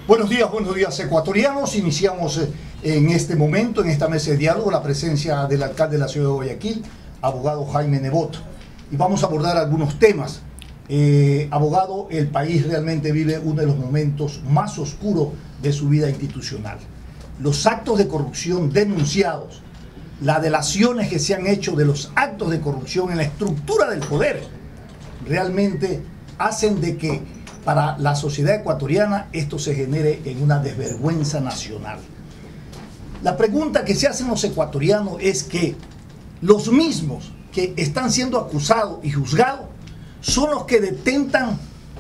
Buenos días ecuatorianos. Iniciamos en este momento, en esta mesa de diálogo, la presencia del alcalde de la ciudad de Guayaquil, abogado Jaime Nebot. Y vamos a abordar algunos temas. Abogado, el país realmente vive uno de los momentos más oscuros de su vida institucional. Los actos de corrupción denunciados, las delaciones que se han hecho de los actos de corrupción en la estructura del poder, realmente hacen de que para la sociedad ecuatoriana esto se genere en una desvergüenza nacional. La pregunta que se hacen los ecuatorianos es que los mismos que están siendo acusados y juzgados son los que detentan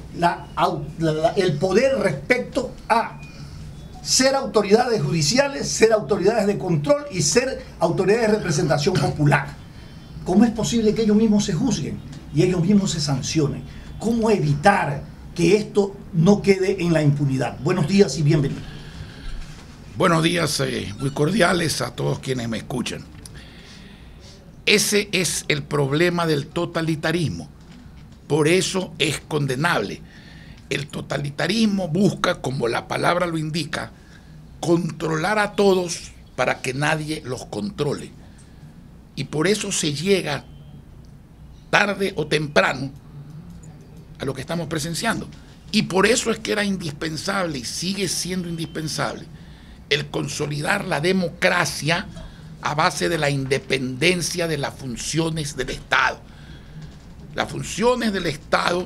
el poder respecto a ser autoridades judiciales, ser autoridades de control y ser autoridades de representación popular. ¿Cómo es posible que ellos mismos se juzguen y ellos mismos se sancionen? ¿Cómo evitar que esto no quede en la impunidad? Buenos días y bienvenidos. Buenos días, muy cordiales a todos quienes me escuchan. Ese es el problema del totalitarismo. Por eso es condenable. El totalitarismo busca, como la palabra lo indica, controlar a todos para que nadie los controle. Y por eso se llega tarde o temprano a lo que estamos presenciando. Y por eso es que era indispensable y sigue siendo indispensable el consolidar la democracia a base de la independencia de las funciones del Estado. Las funciones del Estado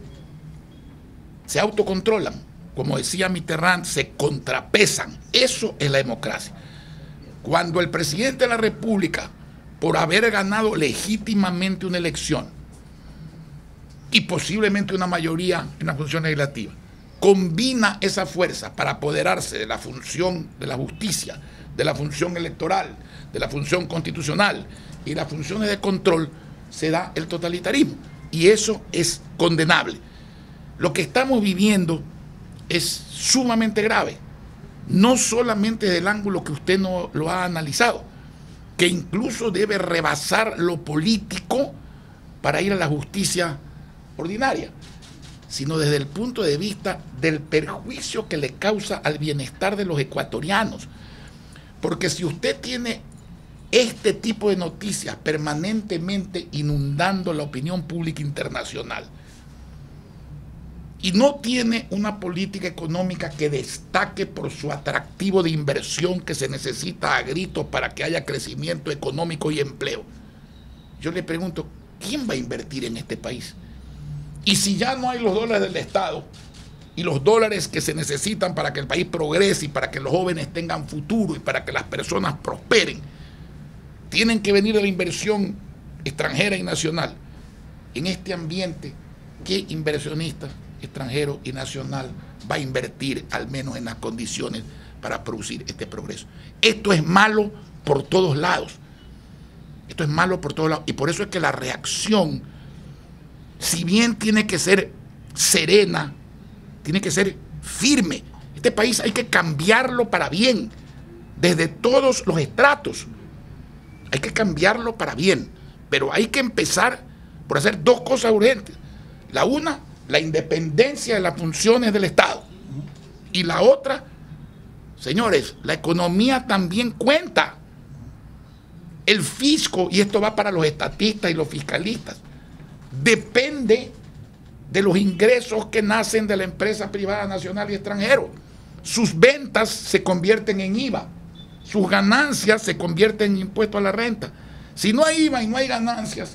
se autocontrolan, como decía Mitterrand, se contrapesan. Eso es la democracia. Cuando el presidente de la República, por haber ganado legítimamente una elección y posiblemente una mayoría en la función legislativa, combina esa fuerza para apoderarse de la función de la justicia, de la función electoral, de la función constitucional y las funciones de control, se da el totalitarismo. Y eso es condenable. Lo que estamos viviendo es sumamente grave, no solamente desde el ángulo que usted no lo ha analizado, que incluso debe rebasar lo político para ir a la justicia ordinaria, sino desde el punto de vista del perjuicio que le causa al bienestar de los ecuatorianos. Porque si usted tiene este tipo de noticias permanentemente inundando la opinión pública internacional y no tiene una política económica que destaque por su atractivo de inversión que se necesita a gritos para que haya crecimiento económico y empleo, yo le pregunto, ¿quién va a invertir en este país? Y si ya no hay los dólares del Estado y los dólares que se necesitan para que el país progrese y para que los jóvenes tengan futuro y para que las personas prosperen, tienen que venir de la inversión extranjera y nacional. En este ambiente, ¿qué inversionista extranjero y nacional va a invertir, al menos en las condiciones para producir este progreso? Esto es malo por todos lados. Esto es malo por todos lados. Y por eso es que la reacción, si bien tiene que ser serena, tiene que ser firme. Este país hay que cambiarlo para bien, desde todos los estratos. Hay que cambiarlo para bien, pero hay que empezar por hacer dos cosas urgentes. La una, la independencia de las funciones del Estado. Y la otra, señores, la economía también cuenta. El fisco, y esto va para los estatistas y los fiscalistas, depende de los ingresos que nacen de la empresa privada nacional y extranjero. Sus ventas se convierten en IVA. Sus ganancias se convierten en impuesto a la renta. Si no hay IVA y no hay ganancias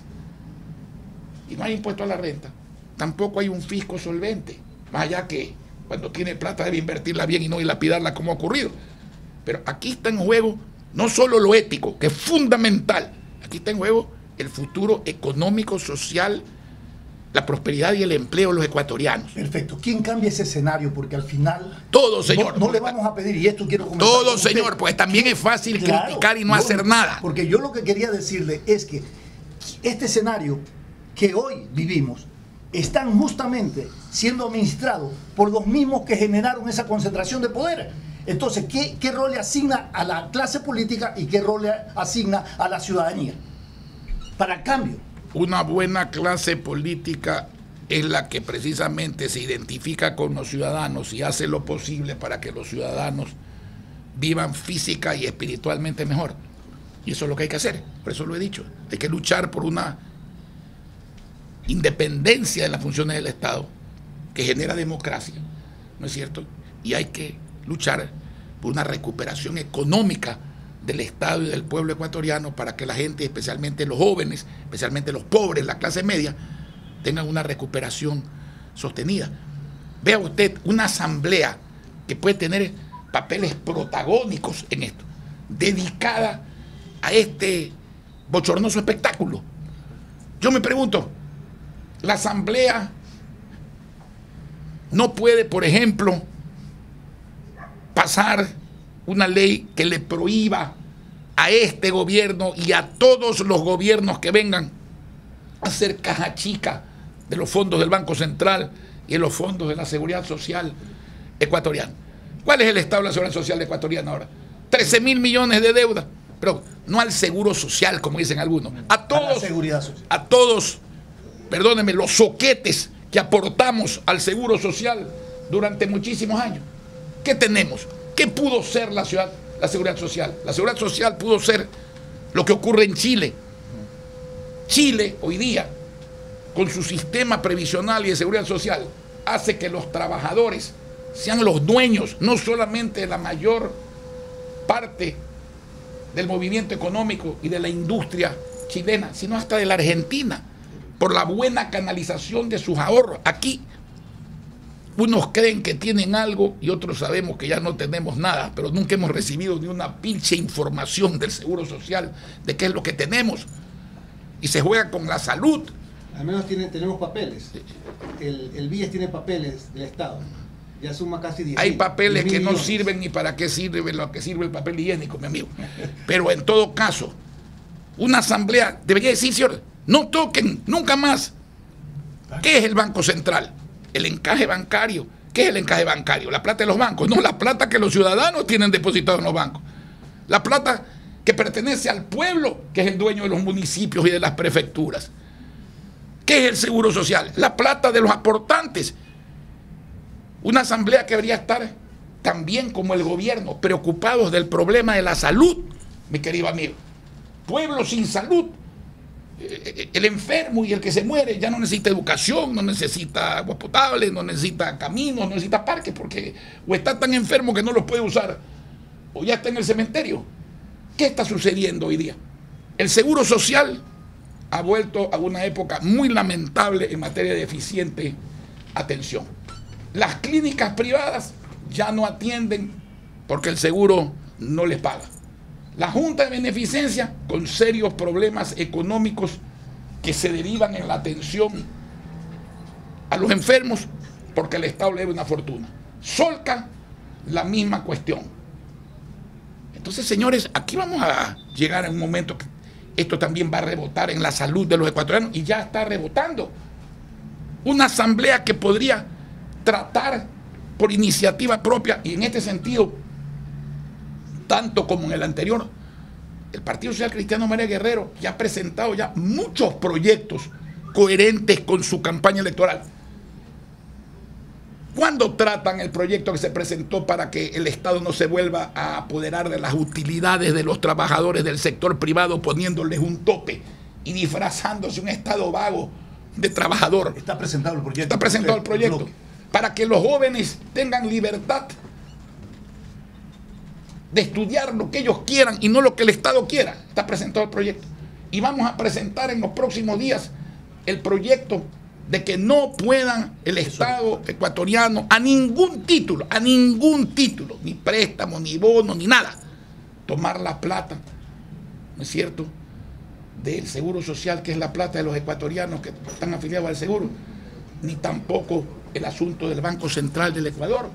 y no hay impuesto a la renta, tampoco hay un fisco solvente. Más allá que cuando tiene plata debe invertirla bien y no dilapidarla como ha ocurrido. Pero aquí está en juego no solo lo ético, que es fundamental. Aquí está en juego el futuro económico, social, la prosperidad y el empleo de los ecuatorianos. Perfecto. ¿Quién cambia ese escenario? Porque al final... Todo, señor. No le vamos a pedir, y esto quiero comentar. Todo, señor, pues también es fácil criticar y no hacer nada. Porque yo lo que quería decirle es que este escenario que hoy vivimos están justamente siendo administrados por los mismos que generaron esa concentración de poder. Entonces, ¿qué rol le asigna a la clase política y qué rol le asigna a la ciudadanía? Para el cambio. Una buena clase política es la que precisamente se identifica con los ciudadanos y hace lo posible para que los ciudadanos vivan física y espiritualmente mejor. Y eso es lo que hay que hacer, por eso lo he dicho. Hay que luchar por una independencia de las funciones del Estado que genera democracia, ¿no es cierto? Y hay que luchar por una recuperación económica del Estado y del pueblo ecuatoriano para que la gente, especialmente los jóvenes, especialmente los pobres, la clase media, tengan una recuperación sostenida. Vea usted una asamblea que puede tener papeles protagónicos en esto, dedicada a este bochornoso espectáculo. Yo me pregunto, la asamblea no puede, por ejemplo, pasar una ley que le prohíba a este gobierno y a todos los gobiernos que vengan a hacer caja chica de los fondos del Banco Central y de los fondos de la Seguridad Social ecuatoriana. ¿Cuál es el estado de la Seguridad Social ecuatoriana ahora? 13.000 millones de deuda, pero no al seguro social, como dicen algunos, a todos, perdónenme, los soquetes que aportamos al seguro social durante muchísimos años. ¿Qué tenemos? ¿Qué pudo ser la seguridad social? La seguridad social pudo ser lo que ocurre en Chile. Chile hoy día, con su sistema previsional y de seguridad social, hace que los trabajadores sean los dueños no solamente de la mayor parte del movimiento económico y de la industria chilena, sino hasta de la Argentina, por la buena canalización de sus ahorros. Aquí unos creen que tienen algo y otros sabemos que ya no tenemos nada, pero nunca hemos recibido ni una pinche información del Seguro Social de qué es lo que tenemos. Y se juega con la salud. Al menos tenemos papeles. El BIES tiene papeles del Estado. Ya suma casi 10. Hay papeles que no sirven ni para qué sirve lo que sirve el papel higiénico, mi amigo. Pero en todo caso, una asamblea debería decir, señor, no toquen nunca más. ¿Qué es el Banco Central? El encaje bancario. ¿Qué es el encaje bancario? La plata de los bancos. No, la plata que los ciudadanos tienen depositada en los bancos. La plata que pertenece al pueblo, que es el dueño de los municipios y de las prefecturas. ¿Qué es el Seguro Social? La plata de los aportantes. Una asamblea que debería estar también como el gobierno, preocupados del problema de la salud, mi querido amigo. Pueblo sin salud, el enfermo y el que se muere ya no necesita educación, no necesita agua potable, no necesita caminos, no necesita parques, porque o está tan enfermo que no los puede usar, o ya está en el cementerio. ¿Qué está sucediendo hoy día? El Seguro Social ha vuelto a una época muy lamentable en materia de eficiente atención. Las clínicas privadas ya no atienden porque el seguro no les paga. La Junta de Beneficencia con serios problemas económicos que se derivan en la atención a los enfermos porque el Estado le debe una fortuna. Solca, la misma cuestión. Entonces, señores, aquí vamos a llegar a un momento que esto también va a rebotar en la salud de los ecuatorianos y ya está rebotando. Una asamblea que podría tratar por iniciativa propia, y en este sentido, tanto como en el anterior, el Partido Social Cristiano María Guerrero ya ha presentado ya muchos proyectos coherentes con su campaña electoral. ¿Cuándo tratan el proyecto que se presentó para que el Estado no se vuelva a apoderar de las utilidades de los trabajadores del sector privado, poniéndoles un tope y disfrazándose un Estado vago de trabajador? Está presentado el proyecto. Está presentado el proyecto. Para que los jóvenes tengan libertad de estudiar lo que ellos quieran y no lo que el Estado quiera. Está presentado el proyecto. Y vamos a presentar en los próximos días el proyecto de que no puedan el Estado ecuatoriano a ningún título, ni préstamo, ni bono, ni nada, tomar la plata, ¿no es cierto?, del Seguro Social, que es la plata de los ecuatorianos que están afiliados al seguro, ni tampoco el asunto del Banco Central del Ecuador.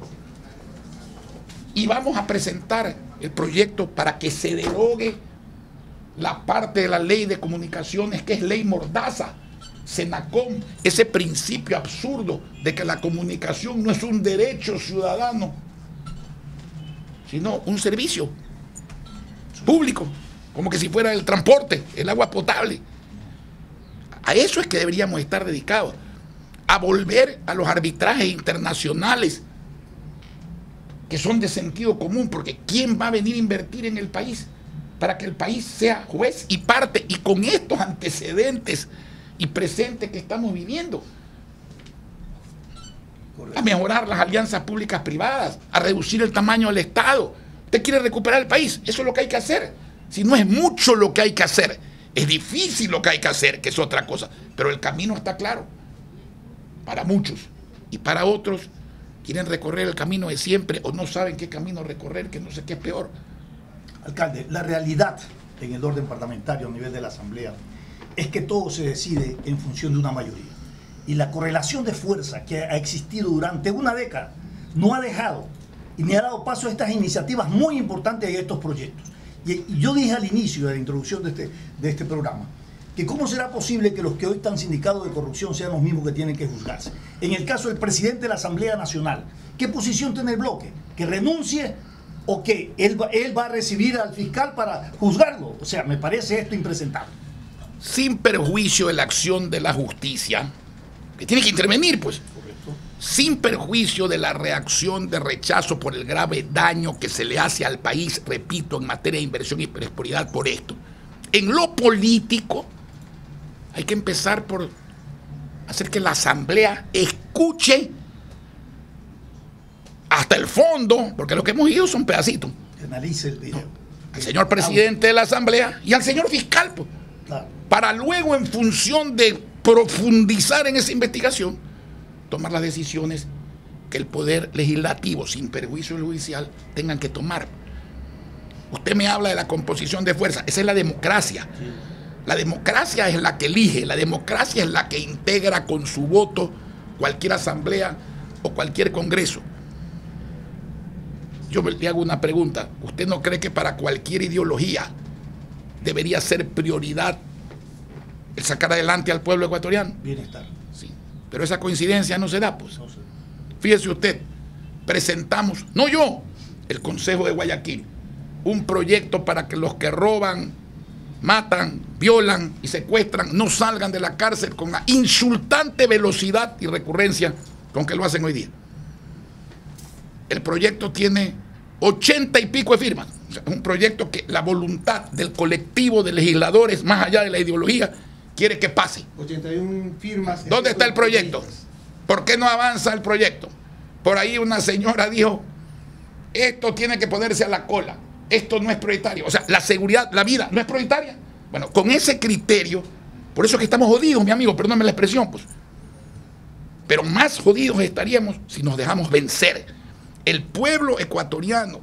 Y vamos a presentar el proyecto para que se derogue la parte de la ley de comunicaciones que es ley mordaza, Senacom, ese principio absurdo de que la comunicación no es un derecho ciudadano, sino un servicio público, como que si fuera el transporte, el agua potable. A eso es que deberíamos estar dedicados, a volver a los arbitrajes internacionales que son de sentido común, porque ¿quién va a venir a invertir en el país para que el país sea juez y parte, y con estos antecedentes y presentes que estamos viviendo? Correcto. A mejorar las alianzas públicas privadas, a reducir el tamaño del Estado. Usted quiere recuperar el país, eso es lo que hay que hacer. Si no es mucho lo que hay que hacer, es difícil lo que hay que hacer, que es otra cosa, pero el camino está claro para muchos, y para otros quieren recorrer el camino de siempre o no saben qué camino recorrer, que no sé qué es peor. Alcalde, la realidad en el orden parlamentario a nivel de la Asamblea es que todo se decide en función de una mayoría. Y la correlación de fuerza que ha existido durante una década no ha dejado y ni ha dado paso a estas iniciativas muy importantes y a estos proyectos. Y yo dije al inicio de la introducción de este programa que cómo será posible que los que hoy están sindicados de corrupción sean los mismos que tienen que juzgarse. En el caso del presidente de la Asamblea Nacional, ¿qué posición tiene el bloque? ¿Que renuncie o que él va a recibir al fiscal para juzgarlo? O sea, me parece esto impresentable. Sin perjuicio de la acción de la justicia, que tiene que intervenir, pues. Correcto. Sin perjuicio de la reacción de rechazo por el grave daño que se le hace al país, repito, en materia de inversión y prosperidad por esto. En lo político, hay que empezar por hacer que la Asamblea escuche hasta el fondo, porque lo que hemos ido son pedacitos. Que analice el video. Al señor presidente de la Asamblea y al señor fiscal, pues, claro, para luego, en función de profundizar en esa investigación, tomar las decisiones que el Poder Legislativo, sin perjuicio del judicial, tengan que tomar. Usted me habla de la composición de fuerza, esa es la democracia. Sí. La democracia es la que elige, la democracia es la que integra con su voto cualquier asamblea o cualquier congreso. Yo le hago una pregunta. ¿Usted no cree que para cualquier ideología debería ser prioridad el sacar adelante al pueblo ecuatoriano? Bienestar. Sí. Pero esa coincidencia no se da, pues. No sé. Fíjese usted, presentamos, no yo, el Consejo de Guayaquil, un proyecto para que los que roban, matan, violan y secuestran no salgan de la cárcel con la insultante velocidad y recurrencia con que lo hacen hoy día. El proyecto tiene 80 y pico de firmas. O sea, es un proyecto que la voluntad del colectivo de legisladores, más allá de la ideología, quiere que pase. 81 firmas. ¿Dónde está el proyecto? ¿Por qué no avanza el proyecto? Por ahí una señora dijo, esto tiene que ponerse a la cola. Esto no es prioritario. O sea, la seguridad, la vida no es prioritaria. Bueno, con ese criterio, por eso es que estamos jodidos, mi amigo, perdóname la expresión, pues. Pero más jodidos estaríamos si nos dejamos vencer. El pueblo ecuatoriano,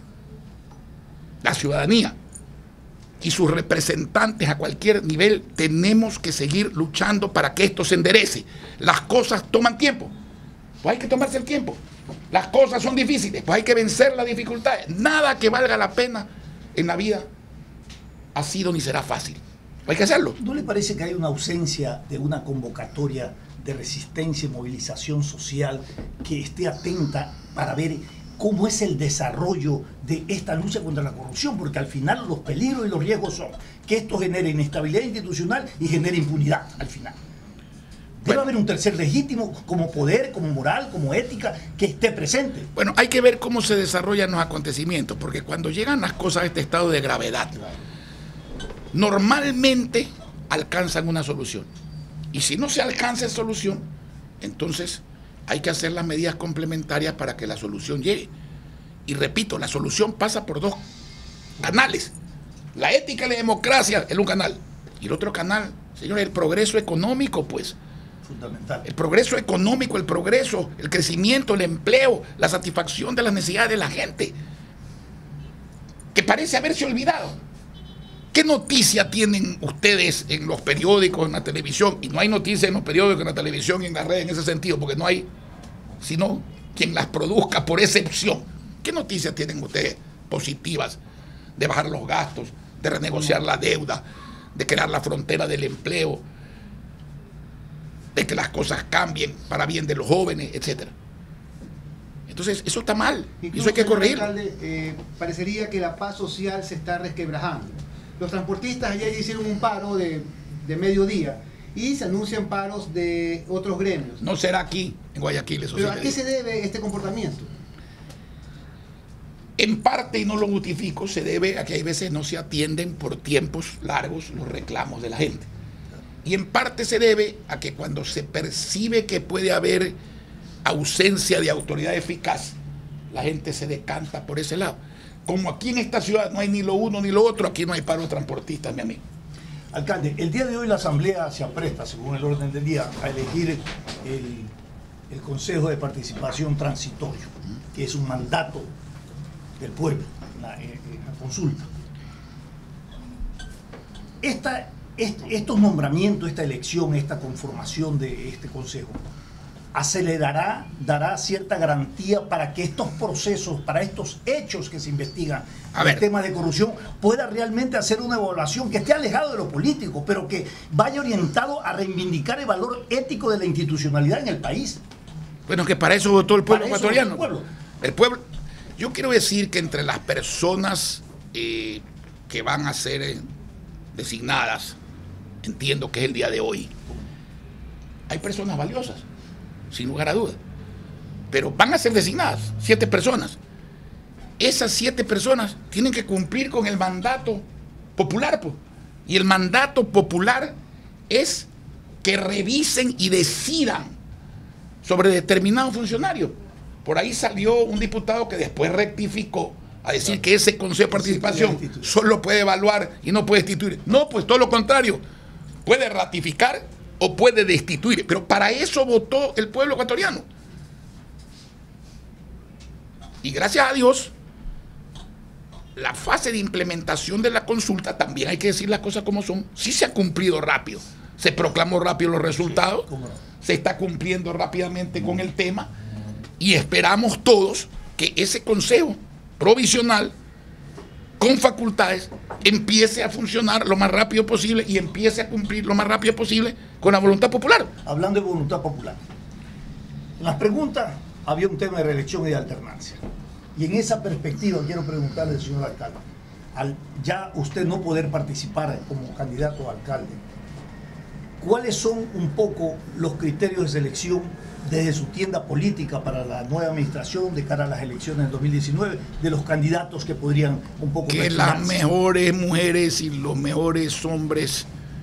la ciudadanía y sus representantes a cualquier nivel, tenemos que seguir luchando para que esto se enderece. Las cosas toman tiempo, pues hay que tomarse el tiempo. Las cosas son difíciles, pues hay que vencer las dificultades. Nada que valga la pena en la vida ha sido ni será fácil. Hay que hacerlo. ¿No le parece que hay una ausencia de una convocatoria de resistencia y movilización social que esté atenta para ver cómo es el desarrollo de esta lucha contra la corrupción? Porque al final los peligros y los riesgos son que esto genere inestabilidad institucional y genere impunidad al final. Debe haber un tercer legítimo como poder, como moral, como ética, que esté presente. Bueno, hay que ver cómo se desarrollan los acontecimientos, porque cuando llegan las cosas a este estado de gravedad, normalmente alcanzan una solución. Y si no se alcanza esa solución, entonces hay que hacer las medidas complementarias para que la solución llegue. Y repito, la solución pasa por dos canales. La ética y la democracia es un canal. Y el otro canal, señores, el progreso económico, pues. Fundamental. El progreso económico, el progreso, el crecimiento, el empleo, la satisfacción de las necesidades de la gente, que parece haberse olvidado. ¿Qué noticia tienen ustedes en los periódicos, en la televisión? Y no hay noticias en los periódicos, en la televisión y en las redes en ese sentido, porque no hay sino quien las produzca por excepción. ¿Qué noticias tienen ustedes positivas de bajar los gastos, de renegociar la deuda, de crear la frontera del empleo, de que las cosas cambien para bien de los jóvenes, etcétera? Entonces, eso está mal, y eso hay que corregirlo. Alcalde, parecería que la paz social se está resquebrajando. Los transportistas ayer hicieron un paro de mediodía y se anuncian paros de otros gremios. No será aquí, en Guayaquil, eso. ¿Pero a qué se debe este comportamiento? En parte, y no lo justifico, se debe a que hay veces no se atienden por tiempos largos los reclamos de la gente. Y en parte se debe a que cuando se percibe que puede haber ausencia de autoridad eficaz, la gente se decanta por ese lado. Como aquí en esta ciudad no hay ni lo uno ni lo otro, aquí no hay paro de transportistas, mi amigo. Alcalde, el día de hoy la Asamblea se apresta, según el orden del día, a elegir el Consejo de Participación Transitorio, que es un mandato del pueblo, la consulta. Estos nombramientos, esta elección, esta conformación de este Consejo, dará cierta garantía para que estos procesos, para estos hechos que se investigan en el tema de corrupción, pueda realmente hacer una evaluación que esté alejado de lo político, pero que vaya orientado a reivindicar el valor ético de la institucionalidad en el país. Bueno, que para eso votó el pueblo ecuatoriano. El pueblo. Yo quiero decir que entre las personas que van a ser designadas, entiendo que es el día de hoy, hay personas valiosas, sin lugar a dudas, pero van a ser designadas 7 personas. Esas 7 personas tienen que cumplir con el mandato popular, pues. Y el mandato popular es que revisen y decidan sobre determinados funcionarios. Por ahí salió un diputado que después rectificó a decir que ese Consejo de Participación solo puede evaluar y no puede destituir. No, pues todo lo contrario, puede ratificar o puede destituir, pero para eso votó el pueblo ecuatoriano. Y gracias a Dios, la fase de implementación de la consulta, también hay que decir las cosas como son, sí se ha cumplido rápido, se proclamó rápido los resultados, se está cumpliendo rápidamente con el tema, y esperamos todos que ese consejo provisional con facultades empiece a funcionar lo más rápido posible y empiece a cumplir lo más rápido posible con la voluntad popular. Hablando de voluntad popular, en las preguntas había un tema de reelección y de alternancia. Y en esa perspectiva quiero preguntarle al señor alcalde, al ya usted no poder participar como candidato a alcalde, ¿cuáles son un poco los criterios de selección desde su tienda política para la nueva administración de cara a las elecciones del 2019, de los candidatos que podrían un poco... Que las mejores mujeres y los mejores hombres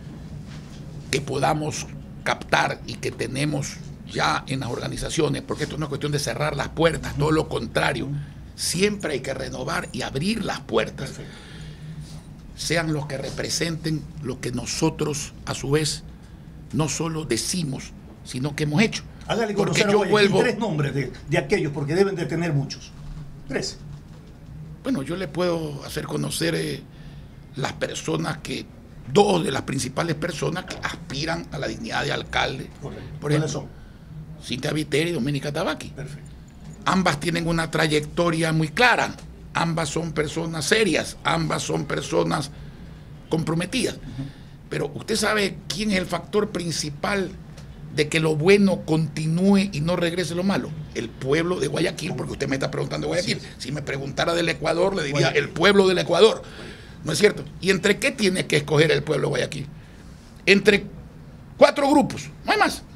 que podamos captar y que tenemos ya en las organizaciones, porque esto no es cuestión de cerrar las puertas, todo lo contrario, siempre hay que renovar y abrir las puertas. Perfecto. Sean los que representen lo que nosotros a su vez no solo decimos, sino que hemos hecho. Hágale conocer a Guayaquil 3 nombres de aquellos, porque deben de tener muchos. 3. Bueno, yo le puedo hacer conocer las personas que, 2 de las principales personas que aspiran a la dignidad de alcalde. Correcto. Por ejemplo, son Cintia Viteri y Doménica Tabaqui. Perfecto. Ambas tienen una trayectoria muy clara, ambas son personas serias, ambas son personas comprometidas. Pero usted sabe quién es el factor principal de que lo bueno continúe y no regrese lo malo. El pueblo de Guayaquil, porque usted me está preguntando de Guayaquil. Si me preguntara del Ecuador, le diría el pueblo del Ecuador. ¿No es cierto? ¿Y entre qué tiene que escoger el pueblo de Guayaquil? Entre 4 grupos, no hay más.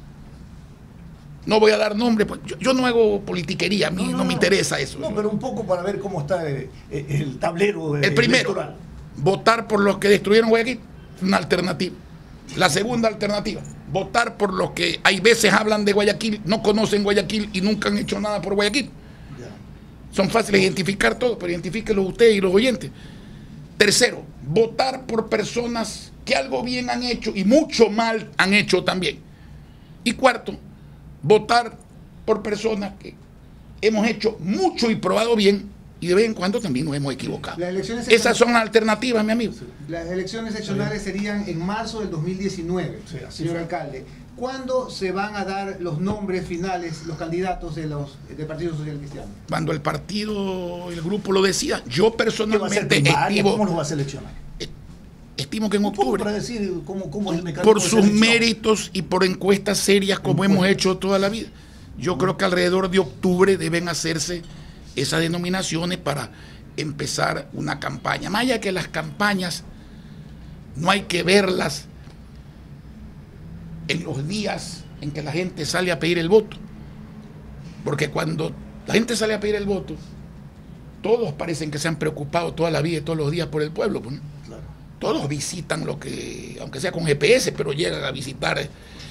No voy a dar nombre, pues yo no hago politiquería, a mí no me interesa eso. No, pero un poco para ver cómo está el tablero el primero, electoral. Votar por los que destruyeron Guayaquil, una alternativa. La segunda alternativa, votar por los que hay veces hablan de Guayaquil, no conocen Guayaquil y nunca han hecho nada por Guayaquil. Son fáciles de identificar todos, pero identifíquenlos ustedes y los oyentes. Tercero, votar por personas que algo bien han hecho y mucho mal han hecho también. Y cuarto, votar por personas que hemos hecho mucho y probado bien y de vez en cuando también nos hemos equivocado. Esas son las alternativas, mi amigo. Las elecciones seccionales serían en marzo del 2019, señor alcalde. ¿Cuándo se van a dar los nombres finales, los candidatos del Partido Social Cristiano? Cuando el partido, el grupo lo decida. Yo personalmente ¿Cómo lo va a seleccionar? Estimo que en octubre. Para decir cómo es el mecanismo por sus méritos y por encuestas serias como hemos hecho toda la vida. Yo creo que alrededor de octubre deben hacerse esas denominaciones para empezar una campaña. Más allá que las campañas no hay que verlas en los días en que la gente sale a pedir el voto. Porque cuando la gente sale a pedir el voto, todos parecen que se han preocupado toda la vida y todos los días por el pueblo, pues, ¿no? Claro. Todos visitan lo que, aunque sea con GPS, pero llegan a visitar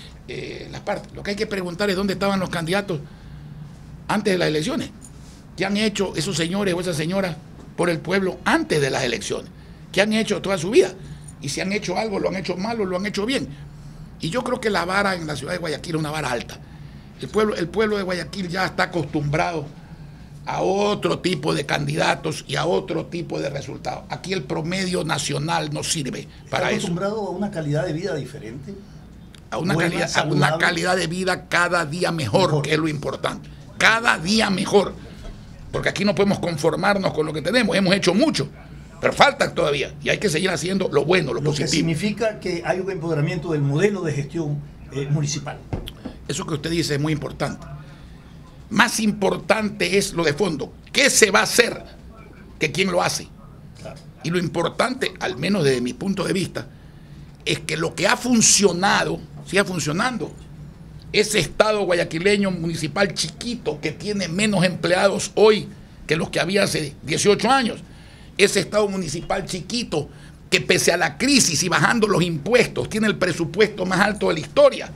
las partes. Lo que hay que preguntar es dónde estaban los candidatos antes de las elecciones. ¿Qué han hecho esos señores o esas señoras por el pueblo antes de las elecciones? ¿Qué han hecho toda su vida? Y si han hecho algo, lo han hecho mal o lo han hecho bien. Y yo creo que la vara en la ciudad de Guayaquil es una vara alta. El pueblo de Guayaquil ya está acostumbrado a otro tipo de candidatos y a otro tipo de resultados. Aquí el promedio nacional no sirve para eso. ¿Está acostumbrado a una calidad de vida diferente? A una calidad de vida cada día mejor, que es lo importante. Cada día mejor. Porque aquí no podemos conformarnos con lo que tenemos. Hemos hecho mucho, pero faltan todavía. Y hay que seguir haciendo lo bueno, lo positivo. Lo que significa que hay un empoderamiento del modelo de gestión municipal. Eso que usted dice es muy importante. Más importante es lo de fondo. ¿Qué se va a hacer que quién lo hace? Claro. Y lo importante, al menos desde mi punto de vista, es que lo que ha funcionado, siga funcionando. Ese estado guayaquileño municipal chiquito que tiene menos empleados hoy que los que había hace 18 años. Ese estado municipal chiquito que pese a la crisis y bajando los impuestos tiene el presupuesto más alto de la historia.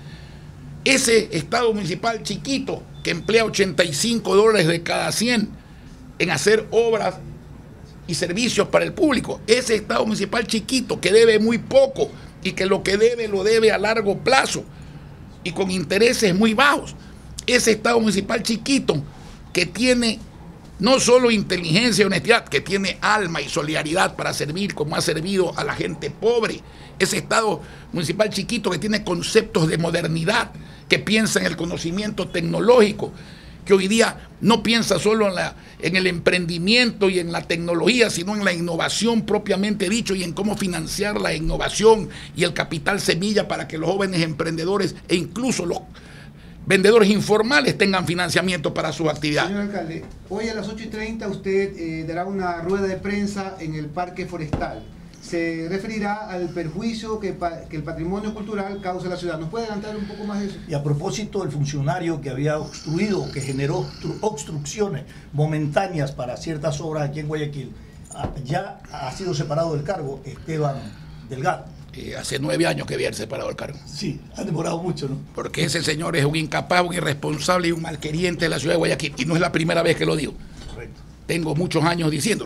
Ese estado municipal chiquito que emplea $85 de cada 100 en hacer obras y servicios para el público. Ese estado municipal chiquito que debe muy poco y que lo que debe lo debe a largo plazo y con intereses muy bajos. Ese estado municipal chiquito que tiene no solo inteligencia y honestidad, que tiene alma y solidaridad para servir como ha servido a la gente pobre. Ese estado municipal chiquito que tiene conceptos de modernidad, que piensa en el conocimiento tecnológico, que hoy día no piensa solo en el emprendimiento y en la tecnología, sino en la innovación propiamente dicho y en cómo financiar la innovación y el capital semilla para que los jóvenes emprendedores e incluso los vendedores informales tengan financiamiento para sus actividades. Señor alcalde, hoy a las 8:30 usted dará una rueda de prensa en el Parque Forestal. Se referirá al perjuicio que el patrimonio cultural causa a la ciudad. ¿Nos puede adelantar un poco más de eso? Y a propósito del funcionario que había obstruido, que generó obstrucciones momentáneas para ciertas obras aquí en Guayaquil, ya ha sido separado del cargo Esteban Delgado. Hace 9 años que había separado el cargo. Sí, ha demorado mucho, ¿no? Porque ese señor es un incapaz, un irresponsable y un malqueriente de la ciudad de Guayaquil. Y no es la primera vez que lo digo. Correcto. Tengo muchos años diciéndolo.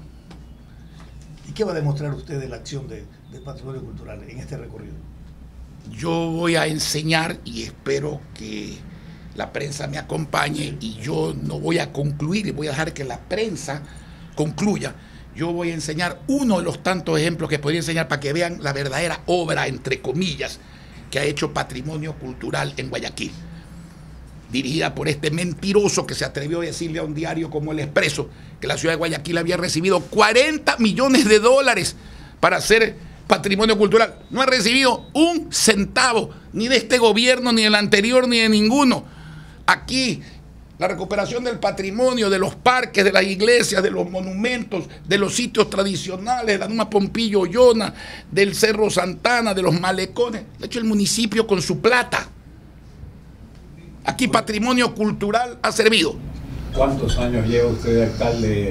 ¿Y qué va a demostrar usted de la acción del patrimonio cultural en este recorrido? Yo voy a enseñar y espero que la prensa me acompañe y yo no voy a concluir, voy a dejar que la prensa concluya. Yo voy a enseñar uno de los tantos ejemplos que podría enseñar para que vean la verdadera obra, entre comillas, que ha hecho Patrimonio Cultural en Guayaquil. Dirigida por este mentiroso que se atrevió a decirle a un diario como El Expreso que la ciudad de Guayaquil había recibido $40 millones para hacer patrimonio cultural. No ha recibido un centavo, ni de este gobierno, ni del anterior, ni de ninguno. Aquí, la recuperación del patrimonio, de los parques, de las iglesias, de los monumentos, de los sitios tradicionales, de Anuma Pompillo Ollona, del Cerro Santana, de los malecones, lo ha hecho el municipio con su plata. Aquí patrimonio cultural ha servido. ¿Cuántos años lleva usted de alcalde?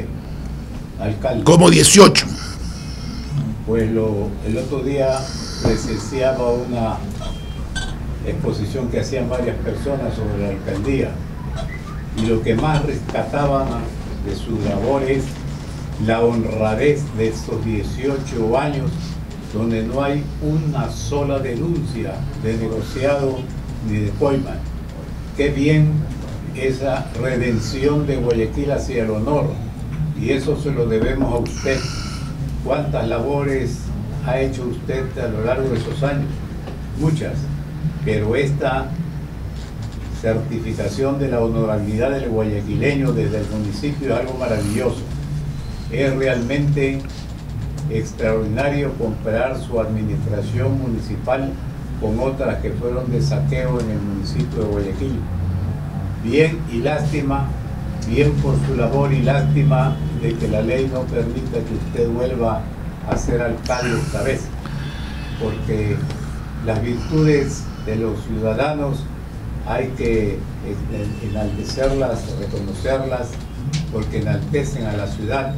Como 18. Pues el otro día presenciaba una exposición que hacían varias personas sobre la alcaldía y lo que más rescataban de su labor es la honradez de estos 18 años donde no hay una sola denuncia de negociado ni de coima. Qué bien esa redención de Guayaquil hacia el honor, y eso se lo debemos a usted. ¿Cuántas labores ha hecho usted a lo largo de esos años? Muchas, pero esta certificación de la honorabilidad del guayaquileño desde el municipio es algo maravilloso. Es realmente extraordinario comparar su administración municipal con otras que fueron de saqueo en el municipio de Guayaquil. Bien y lástima, bien por su labor y lástima de que la ley no permita que usted vuelva a ser alcalde esta vez, porque las virtudes de los ciudadanos hay que enaltecerlas, reconocerlas, porque enaltecen a la ciudad.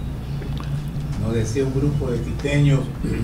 Nos decía un grupo de quiteños,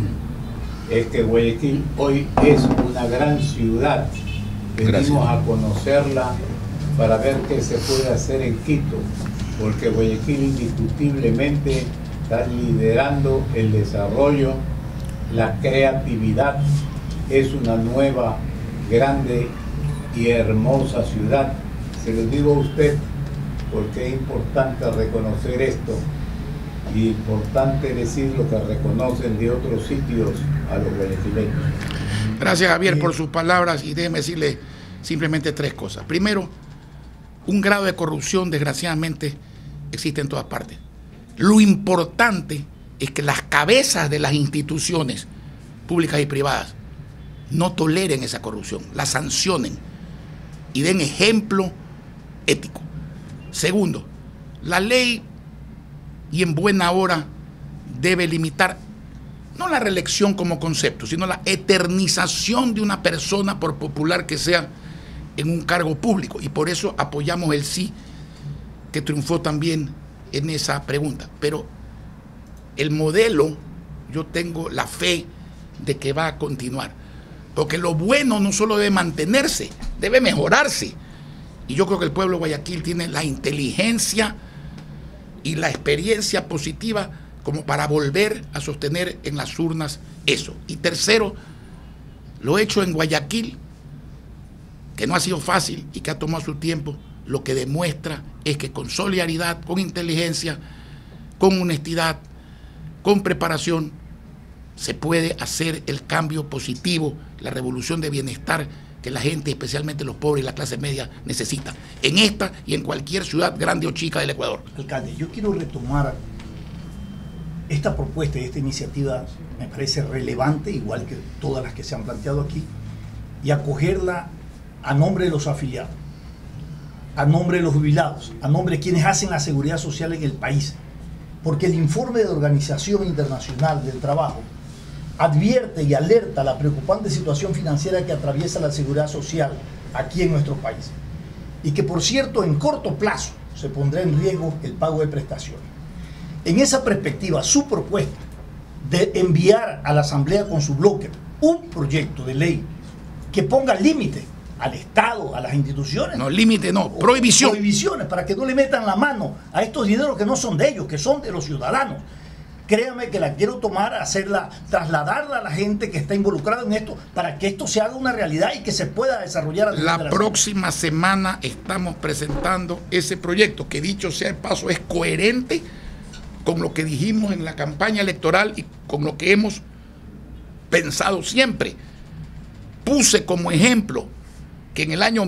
es que Guayaquil hoy es una gran ciudad. Venimos a conocerla para ver qué se puede hacer en Quito, porque Guayaquil indiscutiblemente está liderando el desarrollo, la creatividad, es una nueva, grande y hermosa ciudad. Se lo digo a usted porque es importante reconocer esto y importante decir lo que reconocen de otros sitios a los guayaquileños. Gracias, Javier, por sus palabras, y déjeme decirle simplemente tres cosas. Primero, un grado de corrupción desgraciadamente existe en todas partes. Lo importante es que las cabezas de las instituciones públicas y privadas no toleren esa corrupción, la sancionen y den ejemplo ético. Segundo, la ley, y en buena hora, debe limitar no la reelección como concepto, sino la eternización de una persona, por popular que sea, en un cargo público. Y por eso apoyamos el sí, que triunfó también en esa pregunta. Pero el modelo, yo tengo la fe de que va a continuar. Porque lo bueno no solo debe mantenerse, debe mejorarse. Y yo creo que el pueblo de Guayaquil tiene la inteligencia y la experiencia positiva como para volver a sostener en las urnas eso. Y tercero, lo hecho en Guayaquil, que no ha sido fácil y que ha tomado su tiempo, lo que demuestra es que con solidaridad, con inteligencia, con honestidad, con preparación, se puede hacer el cambio positivo, la revolución de bienestar que la gente, especialmente los pobres y la clase media, necesita en esta y en cualquier ciudad grande o chica del Ecuador. Alcalde, yo quiero retomar esta propuesta y esta iniciativa, me parece relevante, igual que todas las que se han planteado aquí, y acogerla a nombre de los afiliados, a nombre de los jubilados, a nombre de quienes hacen la seguridad social en el país, porque el informe de la Organización Internacional del Trabajo advierte y alerta la preocupante situación financiera que atraviesa la seguridad social aquí en nuestro país, y que, por cierto, en corto plazo se pondrá en riesgo el pago de prestaciones. En esa perspectiva, su propuesta de enviar a la Asamblea con su bloque un proyecto de ley que ponga límite al Estado, a las instituciones. No, límite no, prohibición. Prohibiciones, para que no le metan la mano a estos dineros que no son de ellos, que son de los ciudadanos. Créame que la quiero tomar, hacerla, trasladarla a la gente que está involucrada en esto, para que esto se haga una realidad y que se pueda desarrollar. La próxima semana estamos presentando ese proyecto, que dicho sea de paso es coherente con lo que dijimos en la campaña electoral y con lo que hemos pensado siempre. Puse como ejemplo que en el año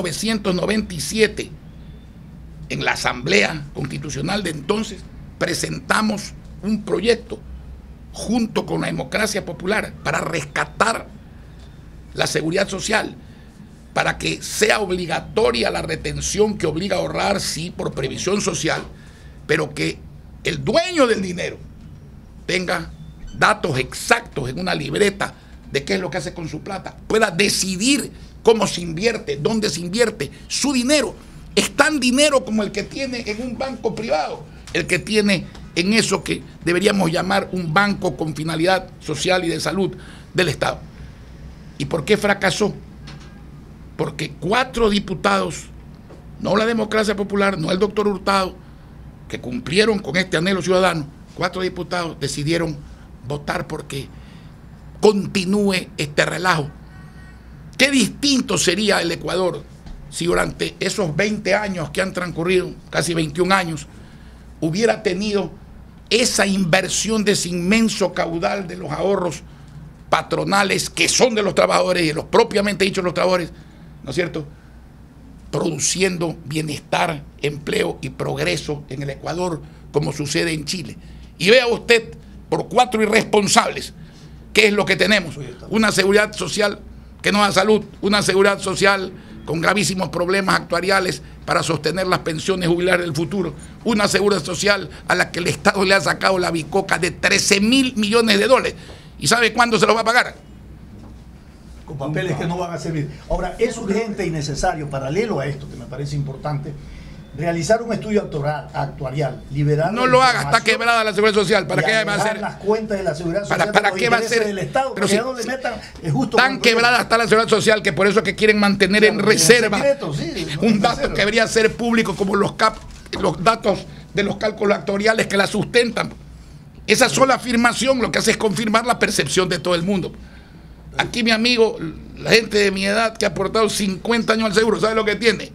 1997, en la Asamblea Constitucional de entonces, presentamos un proyecto junto con la Democracia Popular para rescatar la seguridad social, para que sea obligatoria la retención que obliga a ahorrar, sí, por previsión social, pero que el dueño del dinero tenga datos exactos en una libreta de qué es lo que hace con su plata, pueda decidir cómo se invierte, dónde se invierte su dinero. Es tan dinero como el que tiene en un banco privado, el que tiene en eso que deberíamos llamar un banco con finalidad social y de salud del Estado. ¿Y por qué fracasó? Porque 4 diputados, no la Democracia Popular, no el doctor Hurtado, que cumplieron con este anhelo ciudadano, 4 diputados decidieron votar porque continúe este relajo. Qué distinto sería el Ecuador si durante esos 20 años que han transcurrido, casi 21 años, hubiera tenido esa inversión de ese inmenso caudal de los ahorros patronales que son de los trabajadores y de los propiamente dichos los trabajadores, ¿no es cierto?, produciendo bienestar, empleo y progreso en el Ecuador, como sucede en Chile. Y vea usted, por 4 irresponsables, ¿qué es lo que tenemos? Una seguridad social que no da salud, una seguridad social con gravísimos problemas actuariales para sostener las pensiones jubilares del futuro, una seguridad social a la que el Estado le ha sacado la bicoca de $13.000 millones. ¿Y sabe cuándo se lo va a pagar? con papeles que no van a servir. Ahora, es urgente y necesario, paralelo a esto, que me parece importante, realizar un estudio actuarial, liberar. No lo haga, está quebrada la Seguridad Social. ¿Para qué va a hacer? Las cuentas de la Seguridad Social. ¿Para qué va a ser? Del Estado, pero si no le metan, es justo tan quebrada está la Seguridad Social que por eso que quieren mantener en reserva un dato que debería ser público como los datos de los cálculos actuariales que la sustentan. Esa sola afirmación lo que hace es confirmar la percepción de todo el mundo. Aquí mi amigo, la gente de mi edad que ha aportado 50 años al seguro, ¿sabe lo que tiene?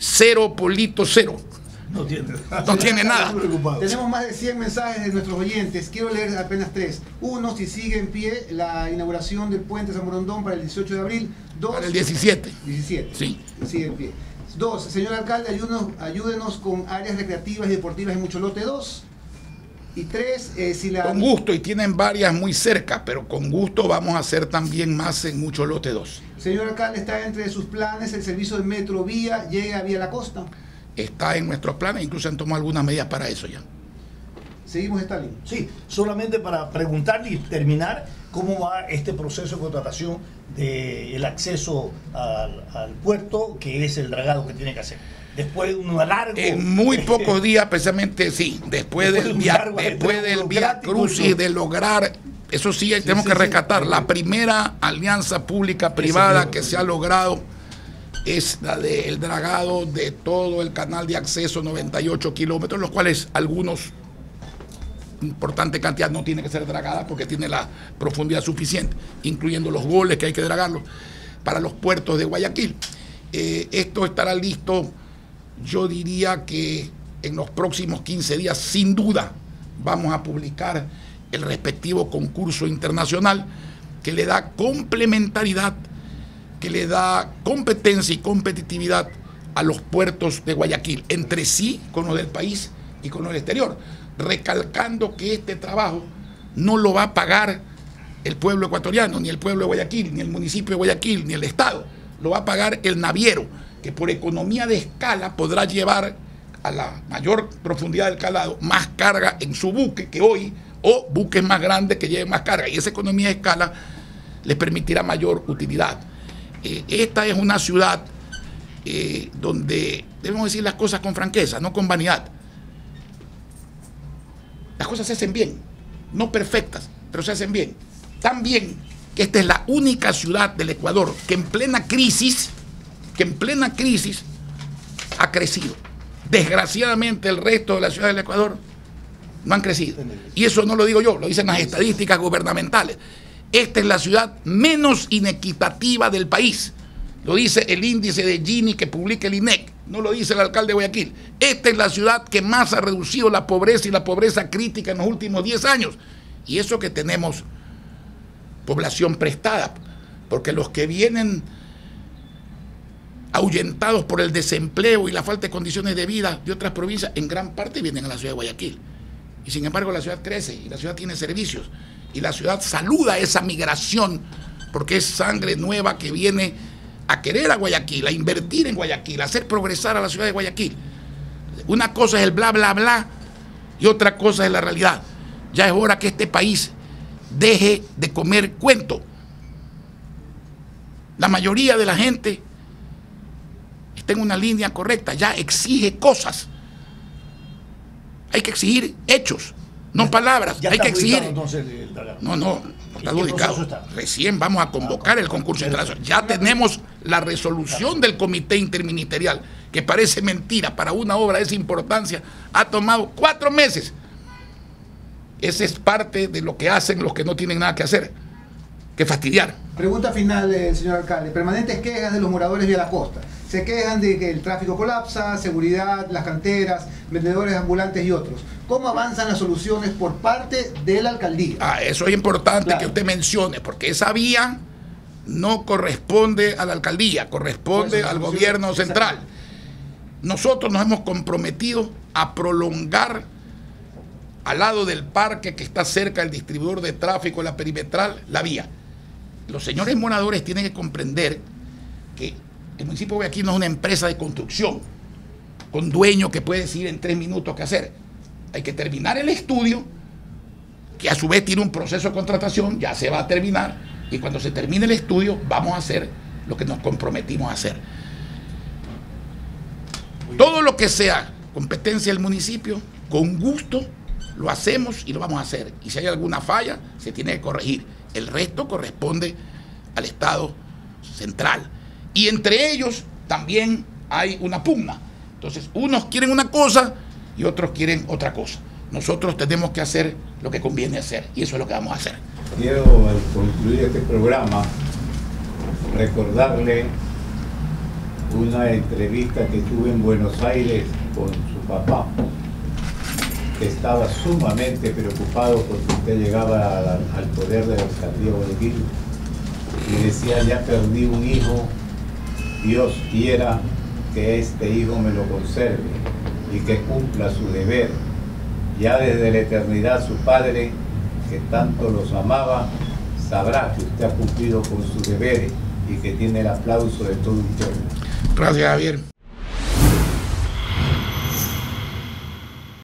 0,0. No tiene nada. Tenemos más de 100 mensajes de nuestros oyentes. Quiero leer apenas 3. Uno, si sigue en pie la inauguración del puente San Borondón para el 18 de abril. 2, para el 17. 17. Sí. Sigue en pie. 2, señor alcalde, ayúdenos con áreas recreativas y deportivas en Mucholote 2. Y 3, si la... Con gusto, y tienen varias muy cerca, pero con gusto vamos a hacer también más en Mucholote 2. Señor alcalde, ¿está entre sus planes el servicio de Metro Vía llegue a Vía La Costa? Está en nuestros planes, incluso han tomado algunas medidas para eso ya. Seguimos, Stalin. Sí, solamente para preguntarle y terminar, ¿cómo va este proceso de contratación del acceso al puerto, que es el dragado que tiene que hacer? Después de un largo... En muy pocos días, precisamente, sí. Después del Vía Crucis, de lograr... Eso sí, tenemos que rescatar. La primera alianza pública-privada que se ha logrado es la del dragado de todo el canal de acceso, 98 kilómetros, los cuales algunos, importante cantidad, no tiene que ser dragada porque tiene la profundidad suficiente, incluyendo los goles que hay que dragarlos para los puertos de Guayaquil. Esto estará listo, yo diría que en los próximos 15 días, sin duda, vamos a publicar el respectivo concurso internacional que le da complementariedad, que le da competencia y competitividad a los puertos de Guayaquil, entre sí con los del país y con los del exterior, recalcando que este trabajo no lo va a pagar el pueblo ecuatoriano, ni el pueblo de Guayaquil, ni el municipio de Guayaquil, ni el Estado, lo va a pagar el naviero, que por economía de escala podrá llevar a la mayor profundidad del calado más carga en su buque que hoy, o buques más grandes que lleven más carga, y esa economía de escala les permitirá mayor utilidad. Esta es una ciudad donde debemos decir las cosas con franqueza, no con vanidad. Las cosas se hacen bien, no perfectas, pero se hacen bien. Tan bien que esta es la única ciudad del Ecuador que en plena crisis ha crecido. Desgraciadamente el resto de las ciudades del Ecuador no han crecido. Y eso no lo digo yo, lo dicen las estadísticas gubernamentales. Esta es la ciudad menos inequitativa del país. Lo dice el índice de Gini que publica el INEC, no lo dice el alcalde de Guayaquil. Esta es la ciudad que más ha reducido la pobreza y la pobreza crítica en los últimos 10 años. Y eso que tenemos población prestada, porque los que vienen ahuyentados por el desempleo y la falta de condiciones de vida de otras provincias, en gran parte vienen a la ciudad de Guayaquil. Y sin embargo la ciudad crece y la ciudad tiene servicios. Y la ciudad saluda esa migración porque es sangre nueva que viene a querer a Guayaquil, a invertir en Guayaquil, a hacer progresar a la ciudad de Guayaquil. Una cosa es el bla, bla, bla y otra cosa es la realidad. Ya es hora que este país deje de comer cuento. La mayoría de la gente está en una línea correcta, ya exige cosas. Hay que exigir hechos, no palabras. Hay que exigir. No está adjudicado. Recién vamos a convocar el concurso internacional. Ya tenemos la resolución del comité interministerial, que parece mentira para una obra de esa importancia. Ha tomado 4 meses. Esa es parte de lo que hacen los que no tienen nada que hacer, que fastidiar. Pregunta final, señor alcalde. Permanentes quejas de los moradores de la costa. Se quejan de que el tráfico colapsa, seguridad, las canteras, vendedores ambulantes y otros. ¿Cómo avanzan las soluciones por parte de la alcaldía? Eso es importante que usted mencione, porque esa vía no corresponde a la alcaldía, corresponde al gobierno central. Nosotros nos hemos comprometido a prolongar al lado del parque que está cerca del distribuidor de tráfico, la perimetral, la vía. Los señores moradores tienen que comprender que el municipio de Guayaquil no es una empresa de construcción con dueño que puede decidir en 3 minutos qué hacer. Hay que terminar el estudio, que a su vez tiene un proceso de contratación, ya se va a terminar, Y cuando se termine el estudio, vamos a hacer lo que nos comprometimos a hacer. Todo lo que sea competencia del municipio, con gusto lo hacemos y lo vamos a hacer. Y si hay alguna falla, se tiene que corregir. El resto corresponde al Estado central. Y entre ellos también hay una pugna. Entonces, unos quieren una cosa y otros quieren otra cosa. Nosotros tenemos que hacer lo que conviene hacer, y eso es lo que vamos a hacer. Quiero, al concluir este programa, recordarle una entrevista que tuve en Buenos Aires con su papá, que estaba sumamente preocupado porque usted llegaba al poder de la alcaldía de Guayaquil y decía: ya perdí un hijo, Dios quiera que este hijo me lo conserve y que cumpla su deber. Ya desde la eternidad su padre, que tanto los amaba, sabrá que usted ha cumplido con sus deberes y que tiene el aplauso de todo un pueblo. Gracias, Javier.